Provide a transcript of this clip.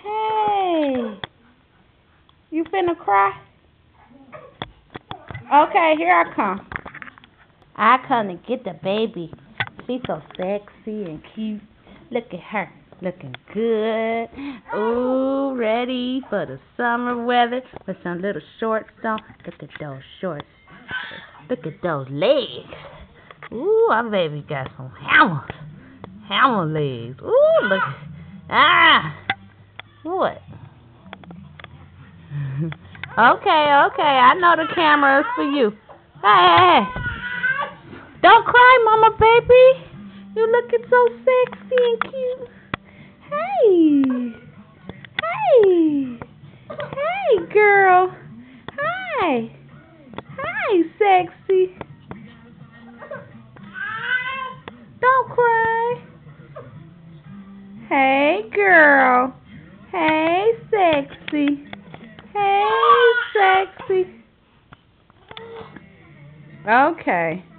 Hey, you finna cry? Okay, here I come. I come to get the baby. She's so sexy and cute. Look at her, looking good. Ooh, ready for the summer weather with some little shorts on. Look at those shorts. Look at those legs. Ooh, our baby got some hammer legs. Ooh, look. Ah, what? Okay, I know the camera is for you. Hey. Don't cry, mama baby. You looking so sexy and cute. Hey, girl. Hi, sexy. Don't cry. Hey, girl. Hey, sexy. Hey, sexy. Okay.